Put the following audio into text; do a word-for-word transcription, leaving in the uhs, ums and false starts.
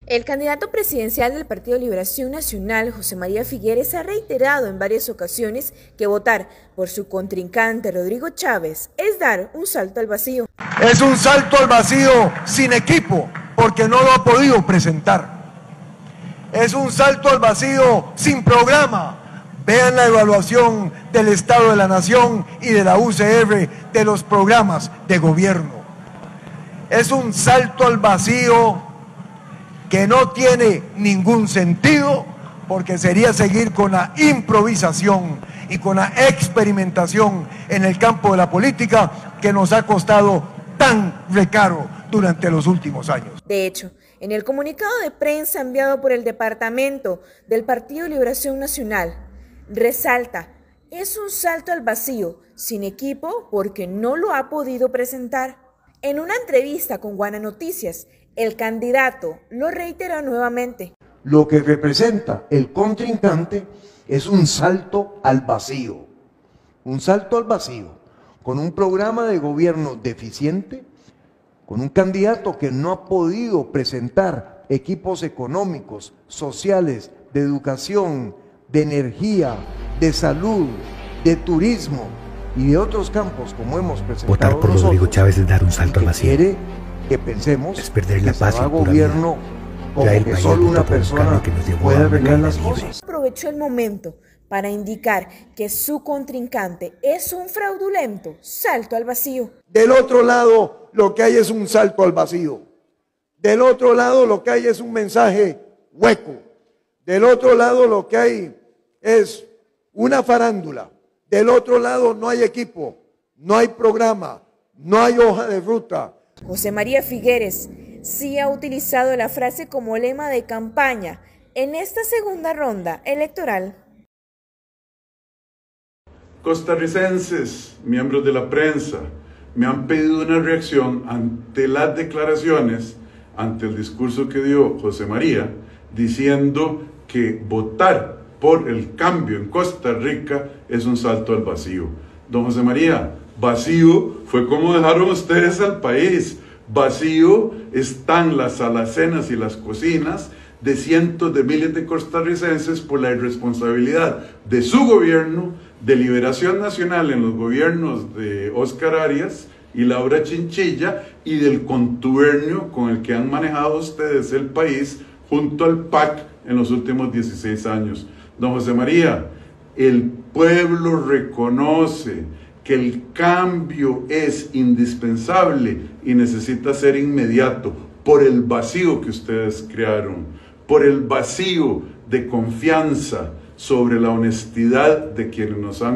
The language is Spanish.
El candidato presidencial del Partido Liberación Nacional, José María Figueres, ha reiterado en varias ocasiones que votar por su contrincante Rodrigo Chávez es dar un salto al vacío. Es un salto al vacío sin equipo, porque no lo ha podido presentar. Es un salto al vacío sin programa. Vean la evaluación del Estado de la Nación y de la U C R de los programas de gobierno. Es un salto al vacío que no tiene ningún sentido, porque sería seguir con la improvisación y con la experimentación en el campo de la política que nos ha costado tan recaro durante los últimos años. De hecho, en el comunicado de prensa enviado por el Departamento del Partido Liberación Nacional, resalta, es un salto al vacío, sin equipo, porque no lo ha podido presentar. En una entrevista con Guana Noticias, el candidato lo reiteró nuevamente. Lo que representa el contrincante es un salto al vacío, un salto al vacío, con un programa de gobierno deficiente, con un candidato que no ha podido presentar equipos económicos, sociales, de educación, de energía, de salud, de turismo y de otros campos como hemos presentado. Votar por nosotros, Rodrigo Chávez es dar un salto al vacío. Quiere que pensemos es perder la que paz se va y pura gobierno vida. como Ya el que país solo una votó por un persona cambio que nos llevó puede a una arreglar caída las libre. cosas. Aprovechó el momento para indicar que su contrincante es un fraudulento salto al vacío. Del otro lado, lo que hay es un salto al vacío. Del otro lado, lo que hay es un mensaje hueco. Del otro lado, lo que hay es una farándula. Del otro lado, no hay equipo, no hay programa, no hay hoja de ruta. José María Figueres sí ha utilizado la frase como lema de campaña en esta segunda ronda electoral. Costarricenses, miembros de la prensa, me han pedido una reacción ante las declaraciones, ante el discurso que dio José María, diciendo que votar por el cambio en Costa Rica es un salto al vacío. Don José María, vacío fue como dejaron ustedes al país. Vacío están las alacenas y las cocinas de cientos de miles de costarricenses por la irresponsabilidad de su gobierno, de Liberación Nacional en los gobiernos de Óscar Arias y Laura Chinchilla, y del contubernio con el que han manejado ustedes el país junto al P A C en los últimos dieciséis años. Don José María, el pueblo reconoce que el cambio es indispensable y necesita ser inmediato por el vacío que ustedes crearon, por el vacío de confianza sobre la honestidad de quienes nos han